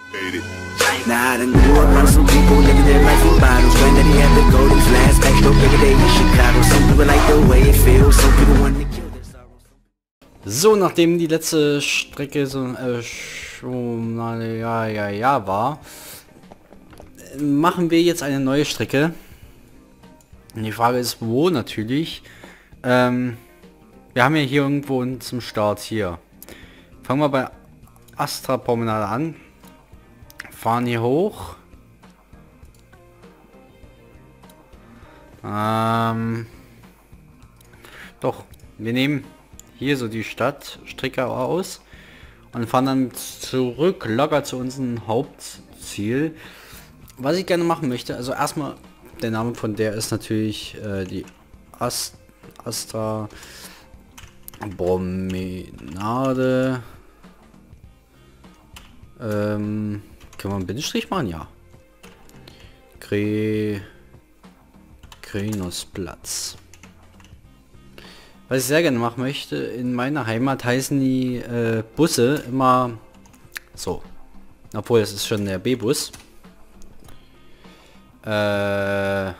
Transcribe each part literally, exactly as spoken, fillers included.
Nah, I done grew up on some people living their life in bottles. Granddaddy had the golden flask, backstop every day in Chicago. Some people like the way it feels, some people want to kill their sorrows. So, nachdem die letzte Strecke so äh, schon na, ja ja ja war, machen wir jetzt eine neue Strecke. Und die Frage ist, wo natürlich. Ähm, wir haben ja hier irgendwo zum Start hier. Fangen wir bei Astra Promenade an. Fahren hier hoch. Ähm, doch, wir nehmen hier so die Stadtstrecke aus und fahren dann zurück locker zu unserem Hauptziel. Was ich gerne machen möchte, also erstmal, der Name von der ist natürlich äh, die Ast Astra Promenade. Ähm, können wir einen Bindestrich machen? Ja. Gre Grenosplatz. Was ich sehr gerne machen möchte, in meiner Heimat heißen die äh, Busse immer so. Obwohl, es ist schon der B-Bus. Äh,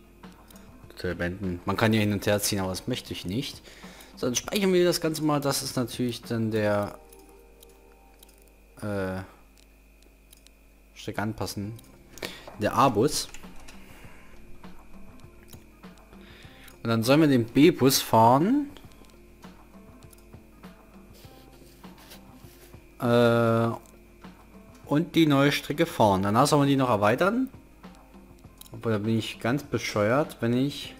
man kann hier hin und her ziehen, aber das möchte ich nicht. So, dann speichern wir das Ganze mal. Das ist natürlich dann der äh, Strecke anpassen. Der A-Bus. Und dann sollen wir den B-Bus fahren. Äh, und die neue Strecke fahren. Danach sollen wir die noch erweitern. Aber da bin ich ganz bescheuert, wenn ich...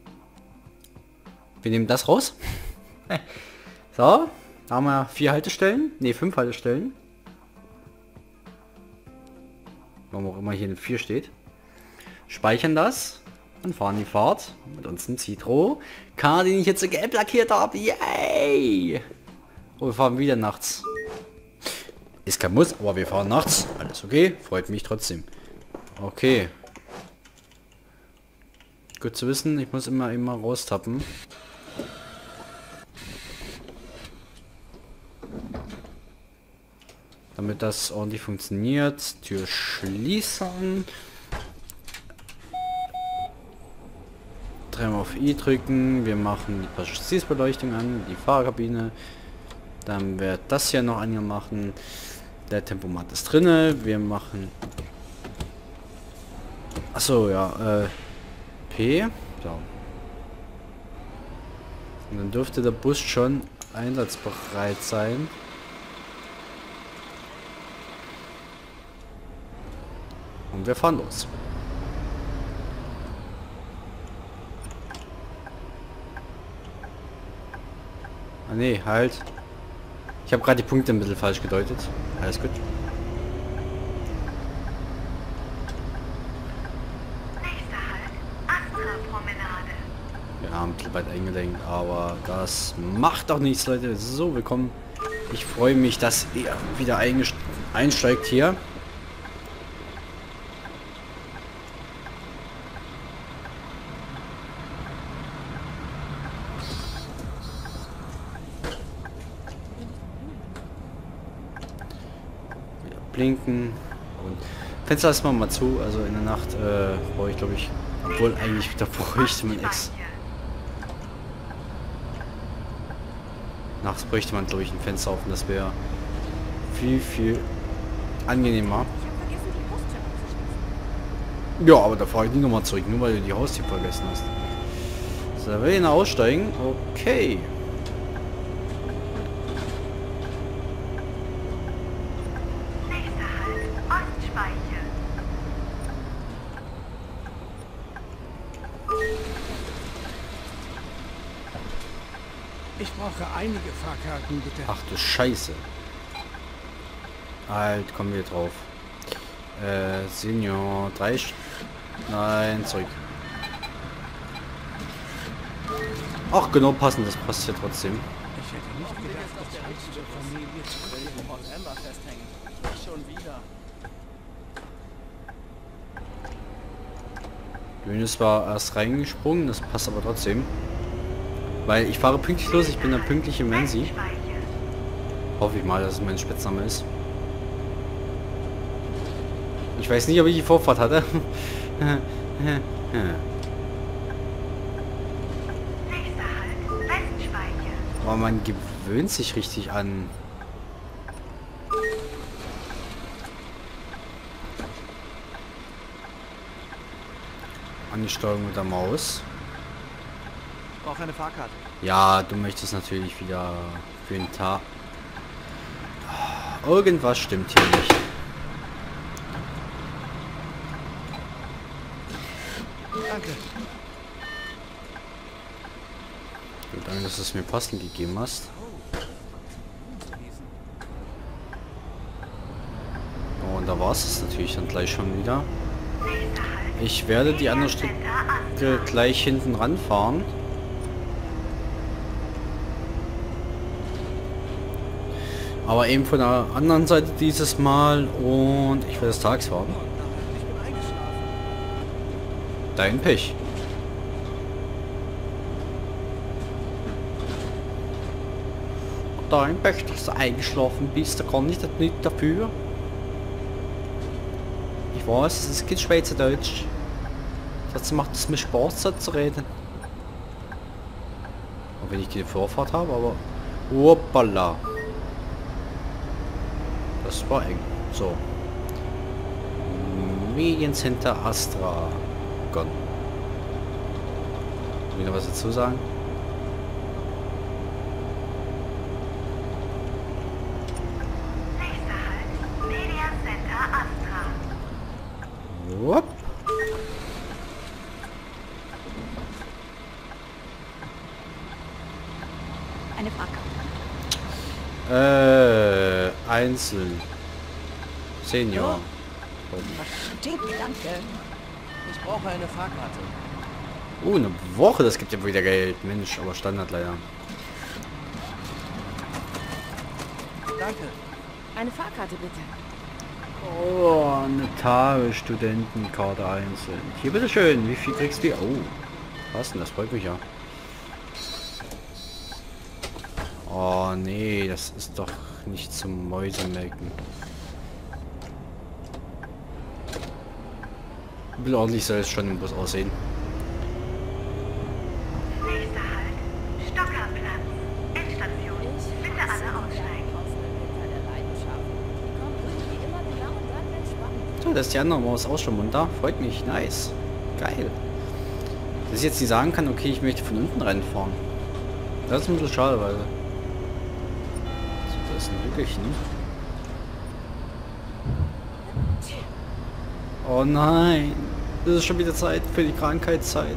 Wir nehmen das raus. So, da haben wir vier Haltestellen. Ne, fünf Haltestellen. Warum auch immer hier eine vier steht. Speichern das. Und fahren die Fahrt mit uns ein Citro Car, den ich jetzt so gelb lackiert habe. Yay! Und wir fahren wieder nachts. Ist kein Muss, aber wir fahren nachts. Alles okay, freut mich trotzdem. Okay. Gut zu wissen, ich muss immer immer raustappen. Damit das ordentlich funktioniert. Tür schließen. Dreimal auf I drücken. Wir machen die Passagiersbeleuchtung an, die Fahrerkabine. Dann wird das hier noch angemacht. Der Tempomat ist drinne. Wir machen... Achso, ja. Äh, P. So. Und dann dürfte der Bus schon einsatzbereit sein. Und wir fahren los. Ah nee, halt. Ich habe gerade die Punkte ein bisschen falsch gedeutet. Alles gut. Nächster Halt, Astra Promenade. Wir haben ein bisschen weit eingelenkt, aber das macht doch nichts, Leute. So, willkommen. Ich freue mich, dass ihr wieder einsteigt hier. Blinken und Fenster erstmal mal zu, also in der Nacht äh, brauche ich glaube ich, obwohl eigentlich da bräuchte man Ex. Nachts bräuchte man glaube ich ein Fenster auf und das wäre viel viel angenehmer. Ja, aber da fahre ich nicht nochmal zurück, nur weil du die Haustür vergessen hast. So, da will ich noch aussteigen. Okay. Ich brauche einige Fahrkarten, bitte. Ach du Scheiße. Halt, kommen wir drauf. Äh, Senior, drei... Sch Nein, zurück. Ach, genau passend, das passt ja trotzdem. Ich hätte nicht gedacht, dass der richtige Familie zu Von Emma festhängen. Nicht schon wieder. Dönes war erst reingesprungen, das passt aber trotzdem. Weil ich fahre pünktlich los, ich bin der pünktliche Menzi. Hoffe ich mal, dass es mein Spitzname ist. Ich weiß nicht, ob ich die Vorfahrt hatte. Nächster Halt, Westspeicher. Aber man gewöhnt sich richtig an. An die Steuerung mit der Maus. Ich brauche eine Fahrkarte. Ja, du möchtest natürlich wieder für den Tag. Irgendwas stimmt hier nicht. Danke. Gut, danke, dass du es mir passend gegeben hast. Oh, und da war es natürlich dann gleich schon wieder. Nächster Halt, Ich werde die andere Strecke Center Astra. gleich hinten ranfahren. Aber eben von der anderen Seite dieses Mal und ich werde es tags fahren. Ich bin eingeschlafen. Dein Pech. Dein Pech, dass du eingeschlafen bist, da kann ich das nicht dafür. Ich weiß, es gibt Schweizerdeutsch. Trotzdem macht es mir Spaß, so zu reden. Auch wenn ich keine Vorfahrt habe, aber... Hoppala. Das war eng. So. Mediencenter Astra. Gone. Wieder was dazu sagen? Nächster Halt, Media Center Astra. Wupp. Eine Fahrkarte. Äh, einzeln. Senior. Stinkt, danke. Ich brauche eine Fahrkarte. Oh, eine Woche, das gibt ja wieder Geld. Mensch, aber Standard leider. Danke. Eine Fahrkarte bitte. Oh, eine Tagesstudentenkarte einzeln. Hier, bitteschön. Wie viel kriegst du? Oh, was denn? Das freut mich ja. Oh, nee, das ist doch nicht zum Mäusemelken. Wie ordentlich soll es schon im Bus aussehen. Nächster Halt, Stockerplatz. Endstation. Bitte alle aussteigen. So, das ist die andere Maus auch schon munter. Freut mich. Nice. Geil. Dass ich jetzt nicht sagen kann, okay, ich möchte von unten reinfahren. Das ist ein bisschen schade, weil... So, das ist ein Lückchen. Oh nein. Das ist schon wieder Zeit für die Krankheitszeit.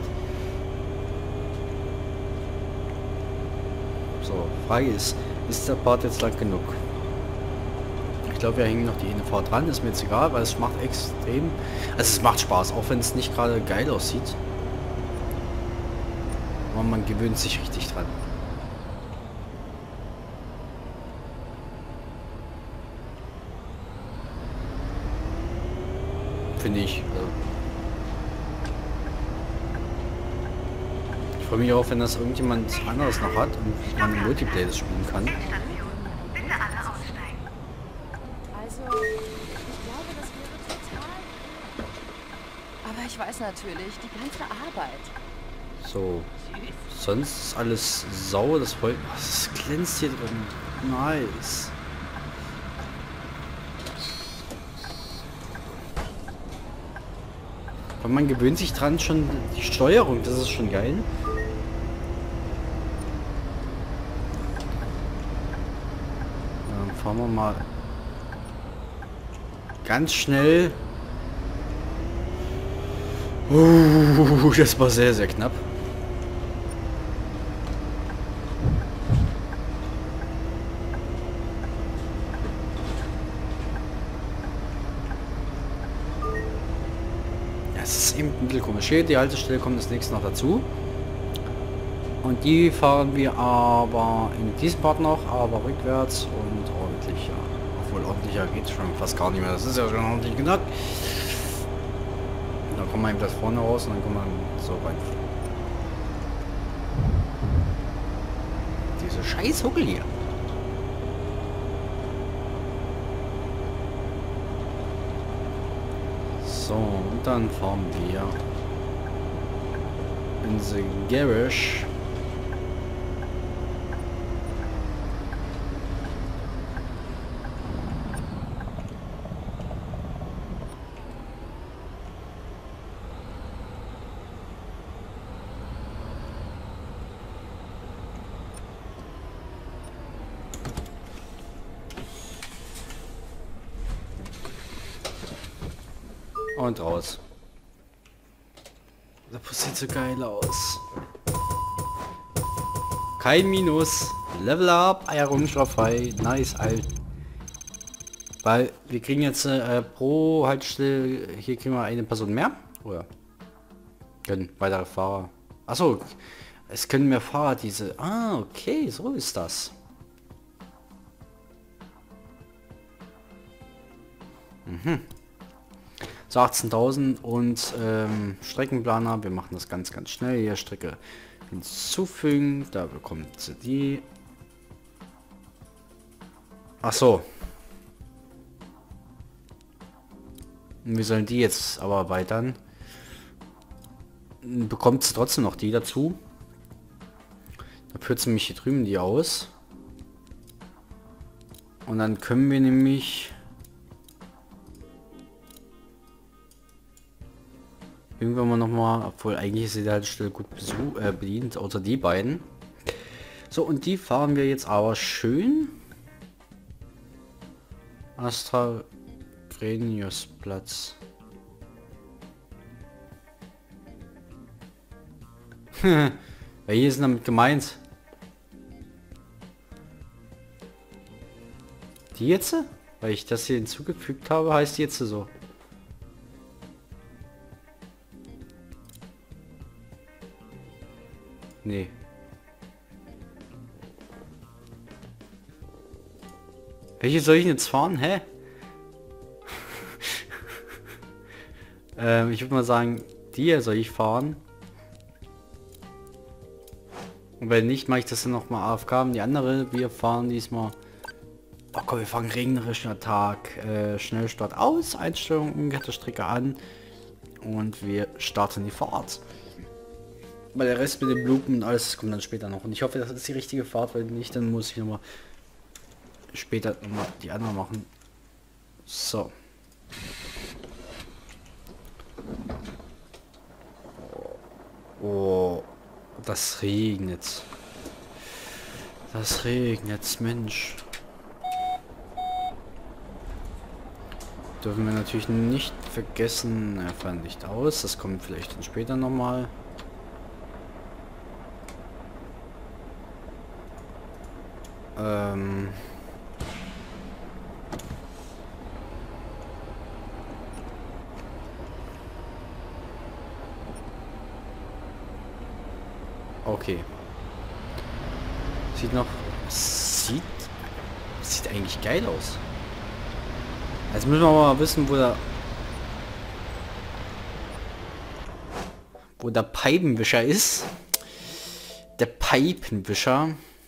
So, Frage ist, ist der Part jetzt lang genug? Ich glaube, wir hängen noch die eine Fahrt dran, ist mir jetzt egal, weil es macht extrem... Also es macht Spaß, auch wenn es nicht gerade geil aussieht. Aber man gewöhnt sich richtig dran. Finde ich. Also ich freue mich auch, wenn das irgendjemand anderes noch hat und man im Multiplayer das spielen kann. Endstation. Bitte alle aussteigen. Also, ich glaube, das wäre total... Aber ich weiß natürlich, die ganze Arbeit. So. Sonst ist alles sauer, das freut mich. Es glänzt hier drin. Nice. Aber man gewöhnt sich dran schon, die Steuerung, das ist schon geil. Dann fahren wir mal ganz schnell. Uh, das war sehr, sehr knapp. Es ist eben ein bisschen komisch. Hier, die Haltestelle kommt das nächste noch dazu. Und die fahren wir aber in diesem Part noch, aber rückwärts und ordentlicher. Obwohl ordentlicher geht schon fast gar nicht mehr. Das ist ja schon ordentlich genug. Dann kommt man eben das vorne raus und dann kommt man so rein. Diese scheiß Huckel hier. So, und dann fahren wir in the Garage. Und raus. Das sieht so geil aus. Kein Minus. Level up. Errungenschaftsfrei. Nice, alt. Weil wir kriegen jetzt äh, pro Haltestelle, hier kriegen wir eine Person mehr. Oder können weitere Fahrer. Achso, es können mehr Fahrer diese. Ah, okay, so ist das. Mhm. So, achtzehntausend und ähm, Streckenplaner. Wir machen das ganz, ganz schnell. Hier Strecke hinzufügen. Da bekommt sie die. Ach so. Und wir sollen die jetzt aber erweitern. Bekommt sie trotzdem noch die dazu. Da führt sie mich hier drüben die aus. Und dann können wir nämlich irgendwann mal noch mal, obwohl eigentlich ist sie halt still gut besuch, äh, bedient, außer die beiden. So, und die fahren wir jetzt aber schön. Astra Grenius Platz. Welche ist damit gemeint? Die jetzt? Weil ich das hier hinzugefügt habe, heißt die jetzt so. Nee. Welche soll ich jetzt fahren? Hä? ähm, ich würde mal sagen, die hier soll ich fahren. Und wenn nicht, mache ich das dann noch mal A F K. Die andere, wir fahren diesmal. Oh komm, wir fangen regnerischen Tag. Äh, Schnellstart aus, Einstellung, umgekehrte Strecke an. Und wir starten die Fahrt. Weil der Rest mit den Blumen und alles kommt dann später noch. Und ich hoffe, das ist die richtige Fahrt, weil nicht, dann muss ich noch mal später noch mal die andere machen. So. Oh, das regnet. Das regnet, Mensch. Dürfen wir natürlich nicht vergessen, er fällt nicht aus. Das kommt vielleicht dann später noch mal. Ähm okay. Sieht noch... Sieht... Sieht eigentlich geil aus. Jetzt müssen wir mal wissen, wo der... Wo der Peipenwischer ist. Der Peipenwischer.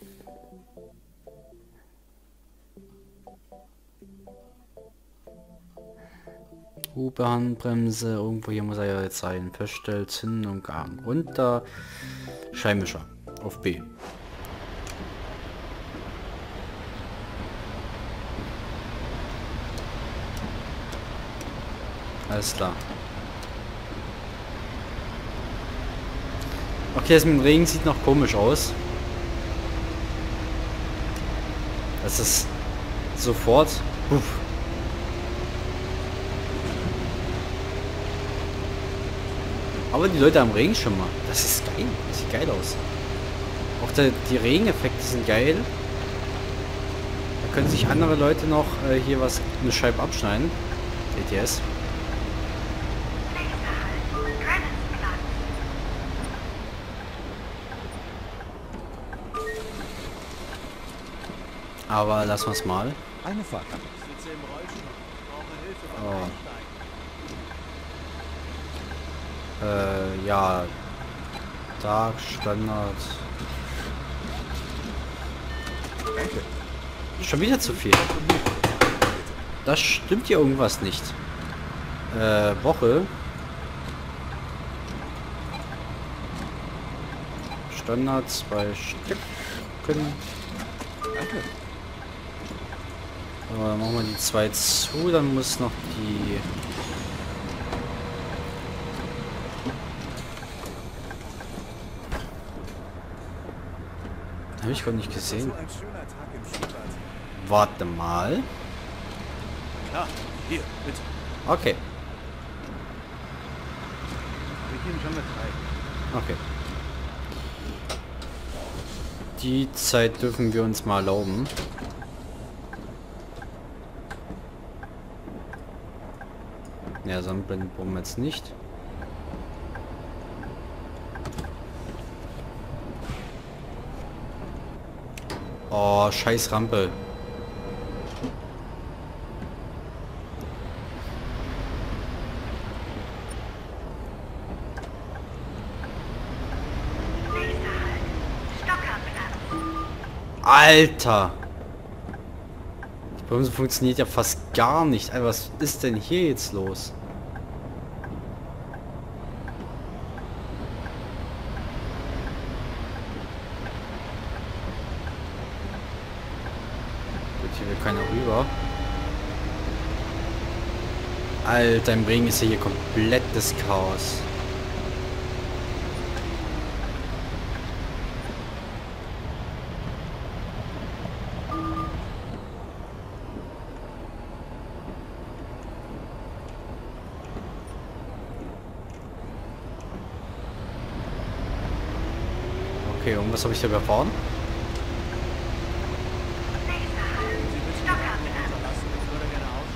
Hupe, Handbremse, irgendwo hier muss er ja jetzt sein. Feststellt, Zündung, Arm runter. Scheinwischer auf B. Alles klar. Okay, das mit dem Regen sieht noch komisch aus. Das ist sofort. Uff. Aber die Leute am Regen schon mal. Das ist geil. Das sieht geil aus. Auch der, die Regeneffekte sind geil. Da können sich andere Leute noch äh, hier was, eine Scheibe abschneiden. E T S. Aber lassen wir es mal. Eine Fahrkarte. Ich sitze im Rollstuhl. Ich brauche Hilfe beim Einsteigen. Äh, ja. Tag, Standard. Danke. Schon wieder zu viel. Das stimmt hier irgendwas nicht. Äh, Woche. Standard, zwei Stück. Danke. So, dann machen wir die zwei zu, dann muss noch die... Habe ich gar nicht gesehen. Warte mal. Klar, hier, bitte. Okay. Wir gehen schon mit rein. Okay. Die Zeit dürfen wir uns mal erlauben. Ja, Sandblenden brauchen wir jetzt nicht. Oh, scheiß Rampe. Nächster Halt, Stockerplatz. Alter! Die Bremse funktioniert ja fast gar nicht. Alter, was ist denn hier jetzt los? Gut, hier will keiner rüber. Alter, im Regen ist ja hier komplettes Chaos. Okay, und was habe ich da überfahren? Nächster Halt, Stockerplatz. Ich würde gerne aus.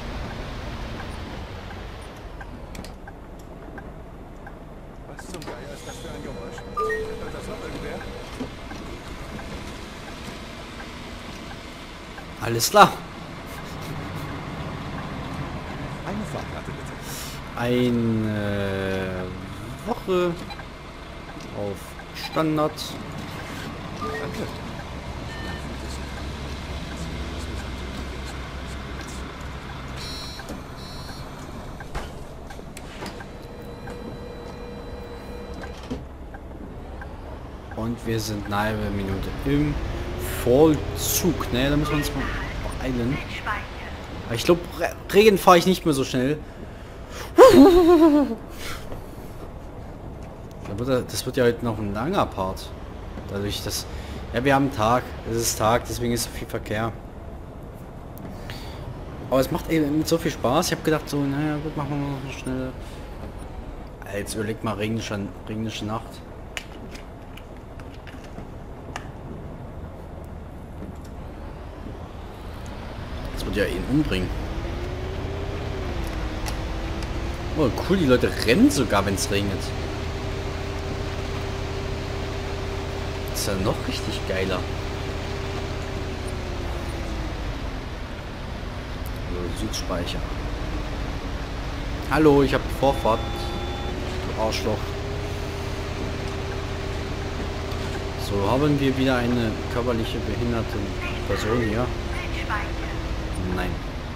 Was zum Geier ist das für ein Geräusch? Hört das noch irgendwer? Alles klar. Eine Fahrkarte bitte. Eine Woche auf Standard. Danke. Und wir sind eine halbe Minute im Vollzug. Ne, da müssen wir uns mal beeilen. Speicher. Aber ich glaube, Regen fahre ich nicht mehr so schnell. Das wird ja heute noch ein langer Part. Dadurch, dass... Ja, wir haben Tag. Es ist Tag, deswegen ist so viel Verkehr. Aber es macht eben so viel Spaß. Ich habe gedacht so, naja gut, machen wir noch schnell. Jetzt überlegt mal regnische, regnische Nacht. Das wird ja ihn umbringen. Oh cool, die Leute rennen sogar, wenn es regnet. Das ist ja noch richtig geiler. So, Südspeicher. Hallo, ich habe Vorfahrt. Du Arschloch. So, haben wir wieder eine körperliche behinderte Person hier? Speicher. Nein.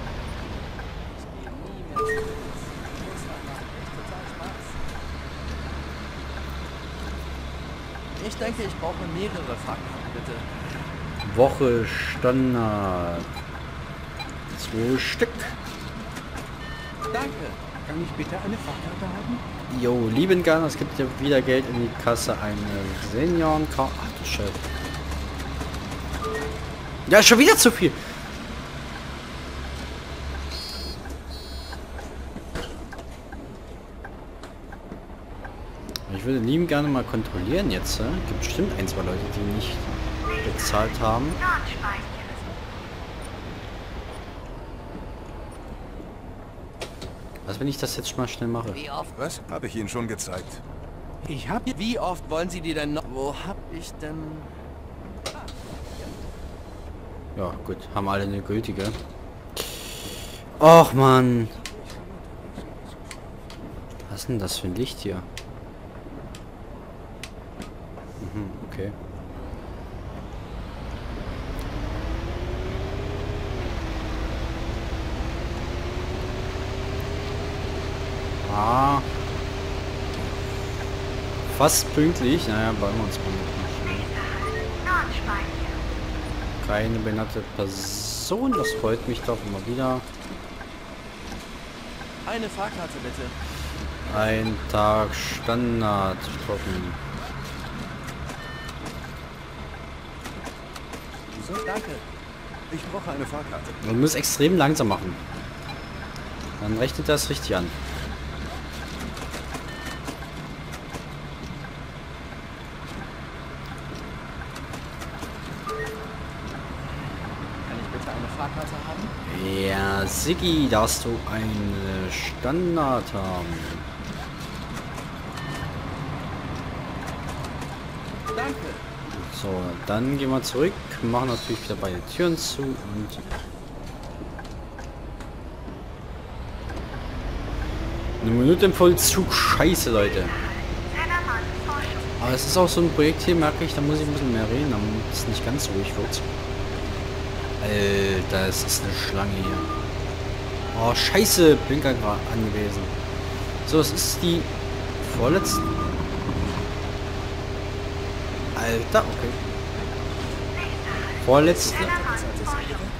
Ich denke, ich brauche mehrere Fahrkarten, bitte. Woche Standard. Zwei Stück. Danke. Kann ich bitte eine Fahrkarte haben? Jo, lieben gern, es gibt ja wieder Geld in die Kasse. Eine Seniorenkarte. Ach du Scheiße. Ja, schon wieder zu viel. Ich würde lieben gerne mal kontrollieren jetzt. Äh? Gibt bestimmt ein, zwei Leute, die nicht bezahlt haben. Nordspeicher. Was, wenn ich das jetzt mal schnell mache? Wie oft? Was? Habe ich Ihnen schon gezeigt. Ich hab... Wie oft wollen Sie die denn noch... Wo hab ich denn... Ja, gut. Haben alle eine gültige. Och, Mann. Was ist denn das für ein Licht hier? Mhm, okay. Ah. Fast pünktlich. Naja, bei uns mal. Nächster Halt, Nordspeicher. Keine benannte Person. Das freut mich doch immer wieder. Eine Fahrkarte bitte. Ein Tag Standard stoppen. So, Danke. ich brauche eine Fahrkarte. Man muss extrem langsam machen. Dann rechnet das richtig an. Kann ich bitte eine Fahrkarte haben? Ja, Siggi, darfst du eine Standard haben. Danke. So, dann gehen wir zurück, machen natürlich wieder beide Türen zu und eine Minute im Vollzug. Scheiße, Leute. Zellermann, Forschung. Aber es ist auch so ein Projekt hier, merke ich, da muss ich ein bisschen mehr reden, damit es nicht ganz so ruhig wird. Alter, es ist eine Schlange hier. Oh, scheiße, Blinker gerade angewiesen. So, es ist die vorletzte. Alter, okay. Vorletzte. Zellermann, Forschung.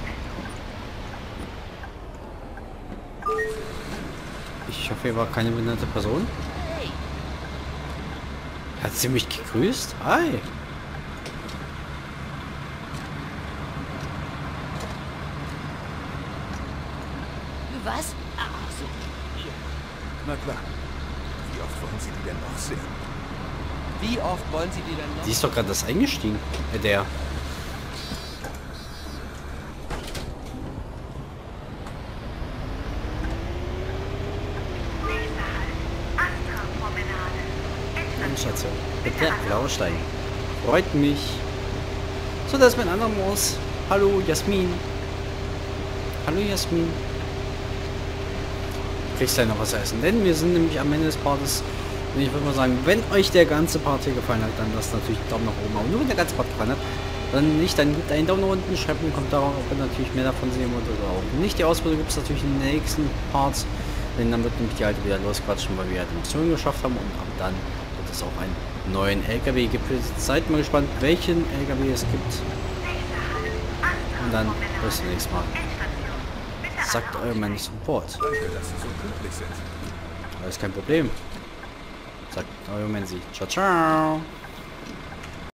Ich hoffe, hier war keine benannte Person. Hat sie mich gegrüßt? Hi. Was? Ach so. Na klar. Wie oft wollen Sie die denn noch sehen? Wie oft wollen Sie die denn noch? Die ist doch gerade das eingestiegen. Äh, der. Nächster Halt, Astra-Promenade. Schatze. Bitte aussteigen. Freut mich. So, das ist mein anderer Maus. Hallo, Jasmin. Hallo, Jasmin. Kriegst du noch was zu essen? Denn wir sind nämlich am Ende des Partes. Und ich würde mal sagen, wenn euch der ganze Part hier gefallen hat, dann lasst natürlich einen Daumen nach oben. Aber nur wenn der ganze Part gefallen hat, dann nicht, dann gebt einen Daumen nach unten, schreibt einen Kommentar, ob ihr natürlich mehr davon sehen wollt oder auch nicht. Die Ausbildung gibt es natürlich in den nächsten Parts. Denn dann wird nämlich die alte wieder losquatschen, weil wir ja die Mission geschafft haben. Und ab dann wird es auch einen neuen L K W gibt. Seid mal gespannt, welchen L K W es gibt. Und dann bis zum nächsten Mal. Sagt euer Mann Support. Danke, dass Sie so pünktlich sind. Das ist kein Problem. Sagt euer Menzi. Ciao, ciao.